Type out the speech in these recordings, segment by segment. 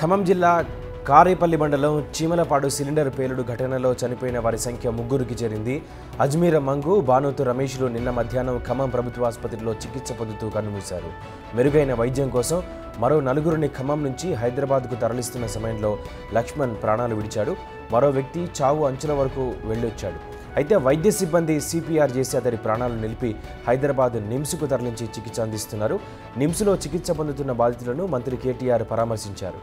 ఖమ్మం జిల్లా కారేపల్లి మండలం చీమలపాడు సిలిండర్ పేలుడు ఘటనలో చనిపోయిన వారి సంఖ్య 3కి చేరింది. అజ్మీర మంగు, బానోతు రమేష్లు నిన్న మధ్యాహ్నం ఖమ్మం ప్రభుత్వ ఆసుపత్రిలో చికిత్స పొందుతూ కన్నుమూశారు. మెరుగైన వైద్యం కోసం మరో 4గురిని ఖమ్మం నుంచి హైదరాబాద్కు తరలిస్తున్న సమయంలో లక్ష్మణ్ ప్రాణాలు విడిచాడు. మరో వ్యక్తి చావు అంచుల వరకు వెళ్ళొచ్చాడు. అయితే వైద్య సిబ్బంది సిపిఆర్ చేసి అతడి ప్రాణాలు నిలిపి హైదరాబాద్ నిమ్స్కు తరలించి చికిత్స అందిస్తున్నారు. నిమ్స్లో చికిత్స పొందుతున్న బాధితులను మంత్రి కేటీఆర్ పరామర్శించారు.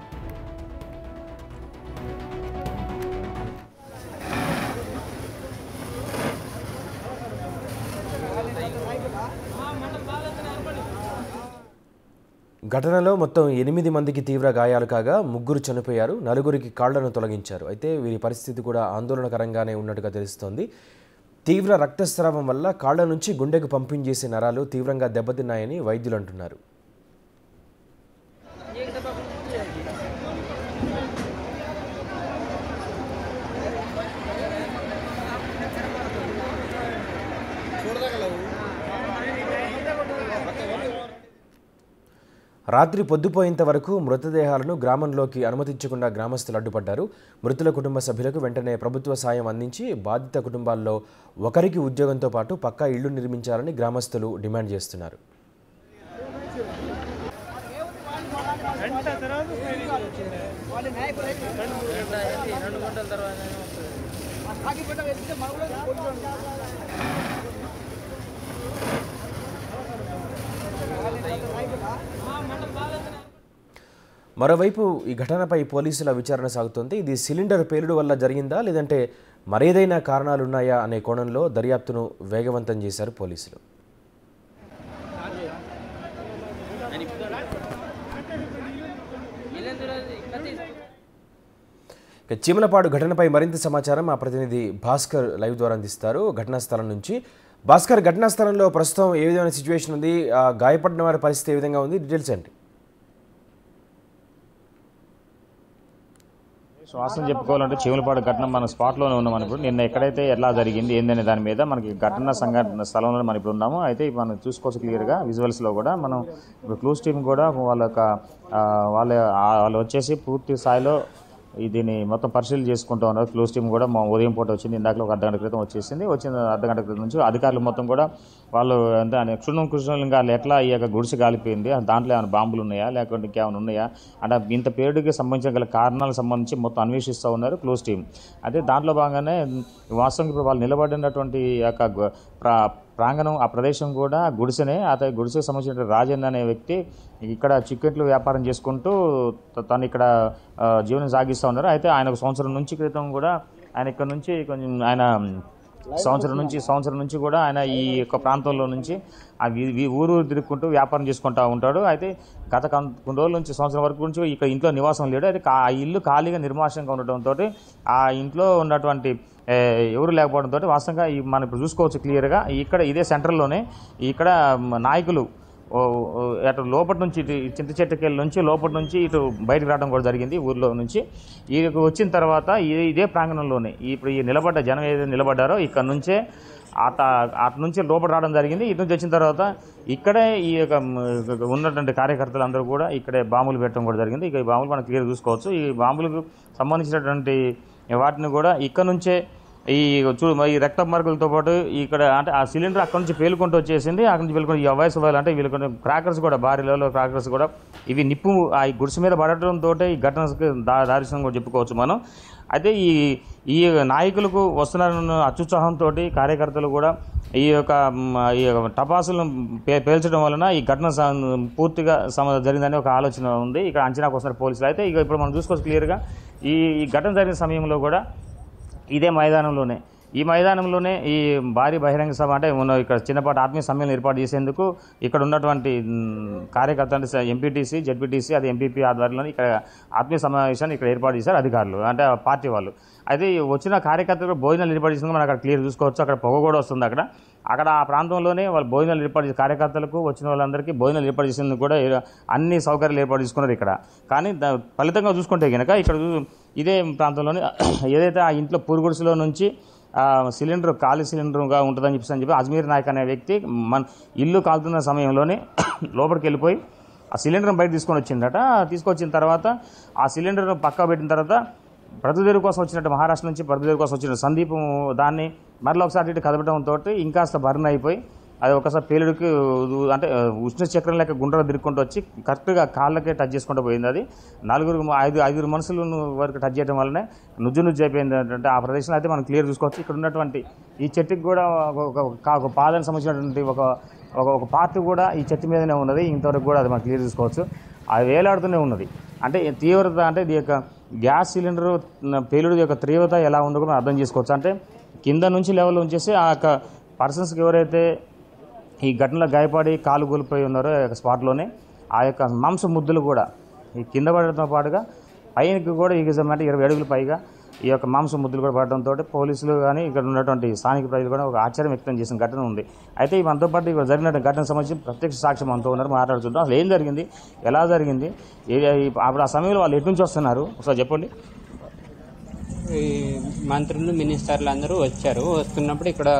ఘటనలో మొత్తం 8 మందికి తీవ్ర గాయాలు కాగా 3 చనిపోయారు. 4గురికి కాళ్లను తొలగించారు. అయితే వీరి పరిస్థితి కూడా ఆందోళనకరంగానే ఉన్నట్టుగా తెలుస్తోంది. తీవ్ర రక్తస్రావం వల్ల కాళ్ల నుంచి గుండెకు పంపించేసే నరాలు తీవ్రంగా దెబ్బతిన్నాయని వైద్యులు అంటున్నారు. రాత్రి పొద్దుపోయేంత వరకు మృతదేహాలను గ్రామంలోకి అనుమతించకుండా గ్రామస్తులు అడ్డుపడ్డారు. మృతుల కుటుంబ సభ్యులకు వెంటనే ప్రభుత్వ సాయం అందించి బాధిత కుటుంబాల్లో ఒకరికి ఉద్యోగంతో పాటు పక్కా ఇళ్లు నిర్మించాలని గ్రామస్తులు డిమాండ్ చేస్తున్నారు. మరోవైపు ఈ ఘటనపై పోలీసుల విచారణ సాగుతోంది. ఇది సిలిండర్ పేలుడు వల్ల జరిగిందా లేదంటే మరేదైనా కారణాలున్నాయా అనే కోణంలో దర్యాప్తును వేగవంతం చేశారు పోలీసులు. చీమలపాడు ఘటనపై మరింత సమాచారం మా ప్రతినిధి భాస్కర్ లైవ్ ద్వారా అందిస్తారు ఘటనా స్థలం నుంచి. భాస్కర్, ఘటనా స్థలంలో ప్రస్తుతం ఏ విధమైన సిచ్యువేషన్ ఉంది, గాయపడిన వారి పరిస్థితి ఏ విధంగా ఉంది, డీటెయిల్స్ ఏంటి? వాస్తవం చెప్పుకోవాలంటే చీమలపాడు ఘటన మన స్పాట్లోనే ఉన్నాం. ఇప్పుడు నిన్న ఎక్కడైతే ఎలా జరిగింది ఏందనే దాని మీద మనకి ఘటన సంఘటన స్థలంలో మనం ఇప్పుడు ఉన్నాము. అయితే మనం చూసుకోవచ్చు క్లియర్గా విజువల్స్లో కూడా మనం ఇప్పుడు క్లూస్ టీమ్ కూడా వాళ్ళు వచ్చేసి పూర్తి స్థాయిలో దీన్ని మొత్తం పరిశీలన చేసుకుంటూ ఉన్నారు. క్లోజ్ టీమ్ కూడా మా ఉదయం పూట వచ్చింది, ఇందాక ఒక అర్ధగంట క్రితం వచ్చేసింది. వచ్చిన అర్ధగంట క్రితం నుంచి అధికారులు మొత్తం కూడా వాళ్ళు అంటే క్షుణ్ణంగా ఎట్లా ఈ యొక్క గుడిసె కాలిపోయింది, దాంట్లో ఏమైనా బాంబులు ఉన్నాయా లేకుంటే ఇంకేమైనా ఉన్నాయా అంటే ఇంత పేరుడికి సంబంధించిన గల కారణాలకు సంబంధించి మొత్తం అన్వేషిస్తూ ఉన్నారు క్లోజ్ టీమ్. అయితే దాంట్లో భాగంగానే వాస్తవంగా ఇప్పుడు వాళ్ళు నిలబడినటువంటి యొక్క ప్రాంగణం ఆ ప్రదేశం కూడా గుడిసెనే. అతని గుడిసెకు సంబంధించిన రాజన్ అనే వ్యక్తి ఇక్కడ చికెట్లు వ్యాపారం చేసుకుంటూ తను ఇక్కడ జీవనం సాగిస్తూ ఉన్నారు. అయితే ఆయన ఒక సంవత్సరం నుంచి క్రితం కూడా ఆయన ఇక్కడ నుంచి కొంచెం ఆయన సంవత్సరం నుంచి కూడా ఆయన ఈ యొక్క ప్రాంతంలో నుంచి ఊరు తిరుగుకుంటూ వ్యాపారం చేసుకుంటూ ఉంటాడు. అయితే గత కొన్ని రోజుల నుంచి సంవత్సరం వరకు నుంచి ఇక్కడ ఇంట్లో నివాసం లేడు. అయితే ఆ ఇల్లు ఖాళీగా నిర్మాషంగా ఉండటంతో ఆ ఇంట్లో ఉన్నటువంటి ఎవరు లేకపోవడంతో వాస్తవంగా మనం ఇప్పుడు చూసుకోవచ్చు క్లియర్గా ఇక్కడ ఇదే సెంటర్లోనే ఇక్కడ నాయకులు అటు లోపటి నుంచి ఇటు చింత చెట్టుకెళ్ళి నుంచి లోపటి నుంచి ఇటు బయటకు రావడం కూడా జరిగింది ఊర్లో నుంచి. ఈ వచ్చిన తర్వాత ఇదే ప్రాంగణంలోనే ఇప్పుడు ఈ నిలబడ్డ జనం ఏదైతే నిలబడ్డారో ఇక్కడ నుంచే అటు నుంచి లోపల రావడం జరిగింది. ఇటు నుంచి వచ్చిన తర్వాత ఇక్కడే ఈ యొక్క ఉన్నటువంటి కార్యకర్తలు అందరూ కూడా ఇక్కడే బాంబులు పెట్టడం కూడా జరిగింది. ఇక ఈ బాంబులు మనం క్లియర్ చూసుకోవచ్చు. ఈ బాంబులకు సంబంధించినటువంటి వాటిని కూడా ఇక్కడ నుంచే ఈ రక్త మార్కులతో పాటు ఇక్కడ అంటే ఆ సిలిండర్ అక్కడ నుంచి పేలుకుంటూ వచ్చేసింది. అక్కడ నుంచి పేలుకుంటూ ఈ వయసు అంటే వీళ్ళకి క్రాకర్స్ కూడా భారీ లెవెల్లో క్రాకర్స్ కూడా ఇవి నిప్పు ఆ గుడిసె మీద పడటంతో ఈ ఘటనకి దారిసం కూడా చెప్పుకోవచ్చు మనం. అయితే ఈ నాయకులకు వస్తున్న అత్యుత్సాహంతో కార్యకర్తలు కూడా ఈ టపాసులను పేల్చడం వలన ఈ ఘటన పూర్తిగా జరిగిందని ఒక ఆలోచన ఉంది. ఇక్కడ అంచనాకు వస్తున్నారు పోలీసులు. అయితే ఇక ఇప్పుడు మనం చూసుకోవచ్చు క్లియర్గా ఈ ఘటన జరిగిన సమయంలో కూడా ఇదే మైదానంలోనే ఈ భారీ బహిరంగ సభ అంటే ఇక్కడ చిన్నపాటి ఆత్మీయ సమ్మేళనం ఏర్పాటు చేసేందుకు ఇక్కడ ఉన్నటువంటి కార్యకర్తలు అంటే ఎంపీటీసీ జెడ్పీటీసీ అది ఎంపీపీ ఆధ్వర్యంలో ఇక్కడ ఆత్మీయ సమావేశాన్ని ఇక్కడ ఏర్పాటు చేశారు అధికారులు అంటే పార్టీ వాళ్ళు. అయితే వచ్చిన కార్యకర్తలు భోజనాలు ఏర్పాటు చేసినందుకు మనం అక్కడ క్లియర్ చూసుకోవచ్చు. అక్కడ పొగ కూడా వస్తుంది. అక్కడ ఆ ప్రాంతంలోనే వాళ్ళు భోజనాలు ఏర్పాటు చేసి కార్యకర్తలకు వచ్చిన వాళ్ళందరికీ భోజనాలు ఏర్పాటు చేసేందుకు కూడా అన్ని సౌకర్యాలు ఏర్పాటు చేసుకున్నారు ఇక్కడ. కానీ ఫలితంగా చూసుకుంటే కనుక ఇక్కడ ఇదే ప్రాంతంలోనే ఏదైతే ఆ ఇంట్లో పూరుగుడిసెలో నుంచి సిలిండర్ ఖాళీ సిలిండర్గా ఉంటుందని చెప్పి అజ్మీర్ నాయక్ అనే వ్యక్తి మన ఇల్లు కాలుతున్న సమయంలోనే లోపలికి వెళ్ళిపోయి ఆ సిలిండర్ని బయట తీసుకొచ్చిన తర్వాత ఆ సిలిండర్ను పక్కా పెట్టిన తర్వాత బ్రతుకుదెరువు కోసం వచ్చినట్టు మహారాష్ట్ర నుంచి బ్రతుకుదెరువు కోసం వచ్చిన సందీప్ దాన్ని మరలా ఒకసారి ఇటు కదపడంతో ఇంకాస్త బర్న్ అయిపోయి అది ఒకసారి పేలుడికి అంటే ఉష్ణ చక్రం లేక గుండ్రగా తిరుక్కుంటూ వచ్చి కరెక్ట్గా కాళ్ళకే టచ్ చేసుకుంటూ పోయింది. అది ఐదుగురు మనుషులు వరకు టచ్ చేయడం వల్లనే నుజ్జు అయిపోయింది. అంటే ఆ ప్రదేశంలో అయితే మనం క్లియర్ చూసుకోవచ్చు. ఇక్కడ ఉన్నటువంటి ఈ చెట్టుకి కూడా ఒక పాదానికి సంబంధించినటువంటి ఒక పార్ట్ కూడా ఈ చెట్టు మీదనే ఉన్నది. ఇంతవరకు కూడా అది మనం క్లియర్ చూసుకోవచ్చు. అది వేలాడుతూనే ఉన్నది. అంటే తీవ్రత అంటే ఇది యొక్క గ్యాస్ సిలిండర్ పేలుడు యొక్క తీవ్రత ఎలా ఉందో కూడా అర్థం చేసుకోవచ్చు. అంటే కింద నుంచి లెవెల్ ఉంచేసి ఆ యొక్క పర్సన్స్కి ఎవరైతే ఈ ఘటనలో గాయపడి కాలు కూలిపోయి ఉన్నారో స్పాట్లోనే ఆ యొక్క మాంస ముద్దులు కూడా ఈ కింద పడడంతో పాటుగా పైనకి కూడా ఈ అంటే 20 అడుగులు పైగా ఈ యొక్క మాంస ముద్దులు కూడా పడడంతో పోలీసులు కానీ ఇక్కడ ఉన్నటువంటి స్థానిక ప్రజలు కూడా ఒక ఆశ్చర్యం వ్యక్తం చేసిన ఘటన ఉంది. అయితే మనతో పాటు ఇక్కడ జరిగిన ఘటనకు సంబంధించి ప్రత్యక్ష సాక్ష్యం అంతా ఉన్నారు, మాట్లాడుతుంటాం. అసలు ఏం జరిగింది, ఎలా జరిగింది, అప్పుడు ఆ సమయంలో వాళ్ళు ఎటు నుంచి వస్తున్నారు ఒకసారి చెప్పండి. ఈ మంత్రులు మినిస్టర్లు అందరూ వచ్చారు. వస్తున్నప్పుడు ఇక్కడ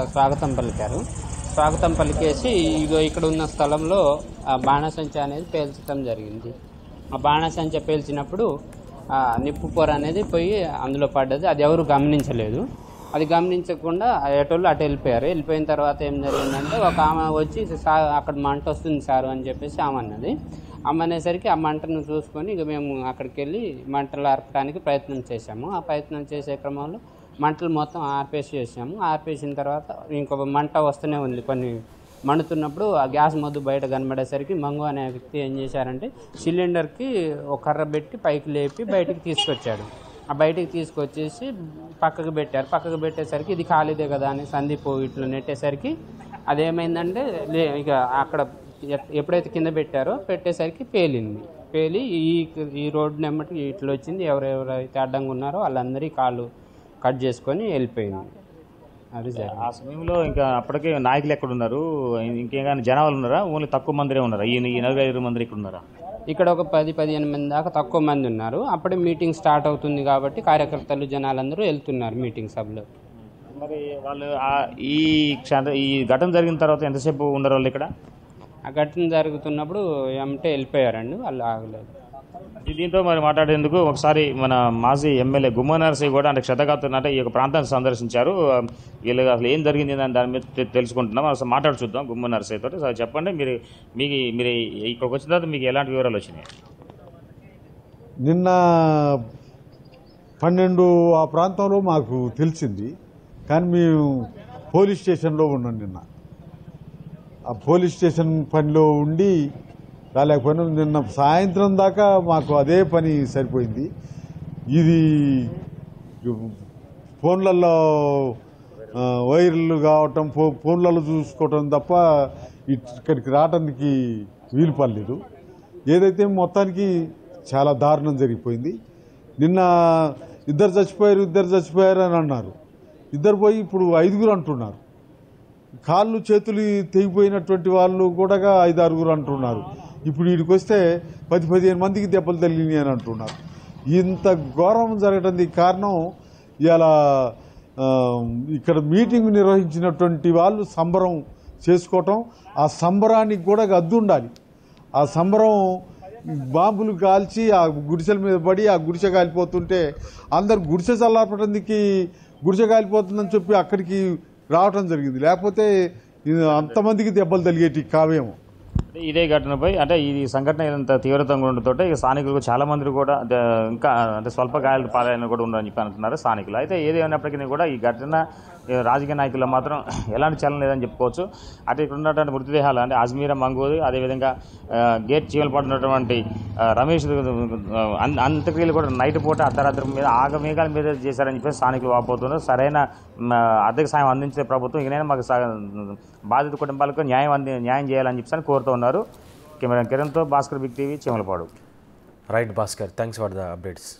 స్వాగతం పలికేసి ఇక్కడ ఉన్న స్థలంలో ఆ బాణసంచ అనేది పేల్చడం జరిగింది. ఆ బాణసంచ పేల్చినప్పుడు నిప్పు పొర అనేది పోయి అందులో పడ్డది. అది ఎవరు గమనించలేదు. అది గమనించకుండా ఎటోళ్ళు అటు వెళ్ళిపోయారు. వెళ్ళిపోయిన తర్వాత ఏం జరిగిందంటే ఒక ఆమె వచ్చి అక్కడ మంట వస్తుంది సార్ అని చెప్పేసి ఆమె అన్నది. అనేసరికి ఆ మంటను చూసుకొని మేము అక్కడికి వెళ్ళి మంటలు ఆర్పడానికి ప్రయత్నం చేశాము. ఆ ప్రయత్నం చేసే క్రమంలో మంటలు మొత్తం ఆర్పేసాము. ఆర్పేసిన తర్వాత ఇంకొక మంట వస్తూనే ఉంది. కొన్ని మండుతున్నప్పుడు ఆ గ్యాస్ మొద్దు బయట కనబడేసరికి మంగు అనే వ్యక్తి ఏం చేశారంటే సిలిండర్కి ఒక కర్ర పెట్టి పైకి లేపి బయటికి తీసుకొచ్చాడు. ఆ బయటికి తీసుకొచ్చేసి పక్కకు పెట్టారు. పక్కకు పెట్టేసరికి ఇది ఖాళీదే కదా అని సందీప్ ఇట్లా నెట్టేసరికి అదేమైందంటే ఇక అక్కడ ఎప్పుడైతే కింద పెట్టేసరికి పేలి ఈ రోడ్డు నెమ్మటి ఇట్లా వచ్చింది. ఎవరెవరైతే అడ్డంగా ఉన్నారో వాళ్ళందరి కాళ్ళు కట్ చేసుకొని వెళ్ళిపోయింది. అది ఆ సమయంలో ఇంకా అప్పటికే నాయకులు ఎక్కడ ఉన్నారు, ఇంకేమైనా జనాలు ఉన్నారా, ఓన్లీ తక్కువ మందిరే ఉన్నారా? ఈ 45 మంది ఇక్కడ ఉన్నారా? ఇక్కడ ఒక 10-15 మంది దాకా తక్కువ మంది ఉన్నారు. అప్పుడే మీటింగ్ స్టార్ట్ అవుతుంది కాబట్టి కార్యకర్తలు జనాలందరూ వెళ్తున్నారు మీటింగ్ సభలో. మరి వాళ్ళు ఈ ఘటన జరిగిన తర్వాత ఎంతసేపు ఉన్నారు వాళ్ళు ఇక్కడ? ఆ ఘటన జరుగుతున్నప్పుడు ఏమంటే వెళ్ళిపోయారండి, వాళ్ళు ఆగలేదు. దీంతో మరి మాట్లాడేందుకు ఒకసారి మన మాజీ ఎమ్మెల్యే గుమ్మా నరసయ్య కూడా అంటే క్షతగాత్రులు అంటే ఈ యొక్క ప్రాంతాన్ని సందర్శించారు. వీళ్ళు అసలు ఏం జరిగింది దాని మీద తెలుసుకుంటున్నాం. అసలు మాట్లాడి చూద్దాం గుమ్మా నరసయ్య తోటి. సార్ చెప్పండి, మీరు ఇక్కడికి వచ్చిన తర్వాత మీకు ఎలాంటి వివరాలు వచ్చినాయి? నిన్న 12 ఆ ప్రాంతంలో మాకు తెలిసింది, కానీ మేము పోలీస్ స్టేషన్లో ఉన్నాం. నిన్న ఆ పోలీస్ స్టేషన్ పనిలో ఉండి రాలేకపోయినా నిన్న సాయంత్రం దాకా మాకు అదే పని సరిపోయింది. ఇది ఫోన్లలో వైర్లు కావటం, ఫోన్లలో చూసుకోవటం తప్ప ఇక్కడికి రావడానికి వీలు పడలేదు. ఏదైతే మొత్తానికి చాలా దారుణం జరిగిపోయింది. నిన్న ఇద్దరు చచ్చిపోయారు అని అన్నారు. ఇద్దరు పోయి ఇప్పుడు 5గురు అంటున్నారు. కాళ్ళు చేతులు తెగిపోయినటువంటి వాళ్ళు కూడా 5-6 అంటున్నారు. ఇప్పుడు వీడికి వస్తే 10-15 మందికి దెబ్బలు తగిలినాయి అని అంటున్నారు. ఇంత ఘోరం జరగడానికి కారణం ఇలా ఇక్కడ మీటింగ్ నిర్వహించినటువంటి వాళ్ళు సంబరం చేసుకోవటం, ఆ సంబరానికి కూడా అద్దు ఉండాలి. ఆ సంబరం బాంబులు కాల్చి ఆ గుడిసెల మీద పడి ఆ గుడిసె కాలిపోతుంటే అందరు గుడిసె చల్లార్పడానికి గుడిసె కాలిపోతుందని చెప్పి అక్కడికి రావటం జరిగింది. లేకపోతే అంతమందికి దెబ్బలు తగిలేటి కావేమో. ఇదే ఘటనపై అంటే ఈ సంఘటన ఇంత తీవ్రతంగా ఉండటంతో స్థానికులు చాలా మంది కూడా ఇంకా అంటే స్వల్ప గాయాలు పాలైన కూడా ఉందని చెప్పి అంటున్నారు స్థానికులు. అయితే ఏదేమైనప్పటికీ కూడా ఈ ఘటన రాజకీయ నాయకుల్లో మాత్రం ఎలాంటి చలనం లేదని చెప్పుకోవచ్చు. అంటే ఇక్కడ ఉన్నటువంటి మృతదేహాలు అంటే అజ్మీరా మంగూది, అదేవిధంగా గేట్ చీమలు ఉన్నటువంటి రమేష్ అంత్యక్రియలు కూడా నైట్ పూట అర్ధరాత్రి మీద ఆగమేఘాల మీద చేశారని చెప్పి స్థానికులు వాపోతున్నారు. సరైన ఆర్థిక సాయం అందించే ప్రభుత్వం ఇకనైనా మాకు బాధిత కుటుంబాలకు న్యాయం చేయాలని చెప్పి కోరుతూ ఉన్నారు. కెమెరా కిరణ్తో Bhaskar, big TV, Cheemalapadu. Right Bhaskar, thanks for the updates.